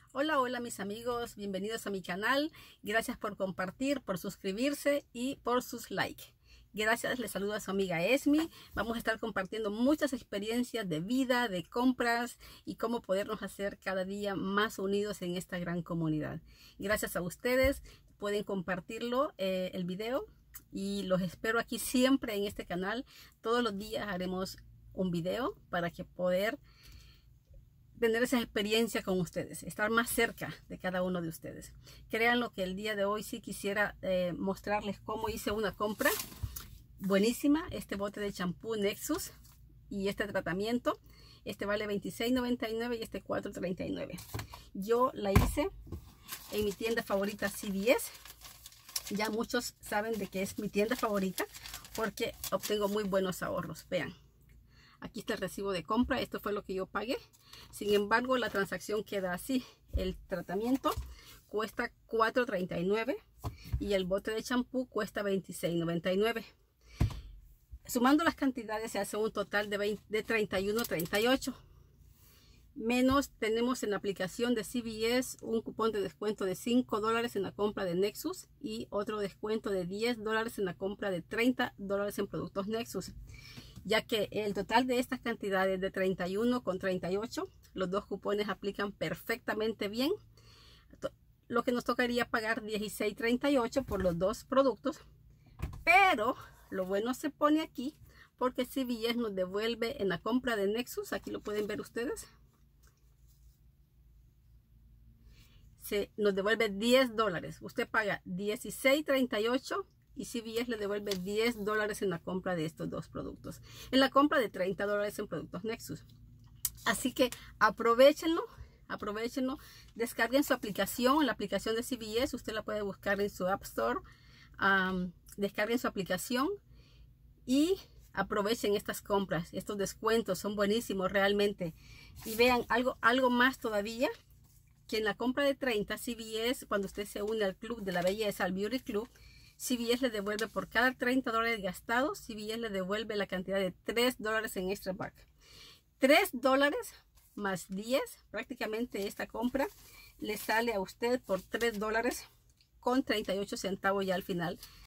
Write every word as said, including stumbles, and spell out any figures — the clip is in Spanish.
Hola, hola mis amigos, bienvenidos a mi canal. Gracias por compartir, por suscribirse y por sus likes. Gracias, les saluda a su amiga Esmi. Vamos a estar compartiendo muchas experiencias de vida, de compras y cómo podernos hacer cada día más unidos en esta gran comunidad. Gracias a ustedes, pueden compartirlo, eh, el video, y los espero aquí siempre en este canal. Todos los días haremos un video para que poder tener esa experiencia con ustedes, estar más cerca de cada uno de ustedes. Créanlo que el día de hoy sí quisiera eh, mostrarles cómo hice una compra buenísima. Este bote de champú Nexus y este tratamiento, este vale veintiséis noventa y nueve y este cuatro treinta y nueve. Yo la hice en mi tienda favorita C V S. Ya muchos saben de que es mi tienda favorita porque obtengo muy buenos ahorros. Vean, aquí está el recibo de compra. Esto fue lo que yo pagué. Sin embargo, la transacción queda así. El tratamiento cuesta cuatro treinta y nueve y el bote de champú cuesta veintiséis noventa y nueve. Sumando las cantidades se hace un total de, veinte, de treinta y uno treinta y ocho. Menos tenemos en la aplicación de C V S un cupón de descuento de cinco dólares en la compra de Nexus y otro descuento de diez dólares en la compra de treinta dólares en productos Nexus, ya que el total de estas cantidades de treinta y uno con treinta y ocho, los dos cupones aplican perfectamente bien. Lo que nos tocaría pagar dieciséis treinta y ocho por los dos productos, pero lo bueno se pone aquí porque C V S nos devuelve en la compra de Nexus, aquí lo pueden ver ustedes, se nos devuelve diez dólares. Usted paga dieciséis treinta y ocho y C V S le devuelve diez dólares en la compra de estos dos productos, en la compra de treinta dólares en productos Nexus. Así que aprovechenlo, aprovechenlo, descarguen su aplicación, la aplicación de C V S, usted la puede buscar en su App Store. Um, descarguen su aplicación y aprovechen estas compras, estos descuentos son buenísimos realmente. Y vean algo, algo más todavía, que en la compra de treinta, C V S, cuando usted se une al club de la belleza, al Beauty Club, C V S le devuelve por cada treinta dólares gastados, C V S le devuelve la cantidad de tres dólares en extra buck. tres dólares más diez, prácticamente esta compra le sale a usted por tres dólares con treinta y ocho centavos ya al final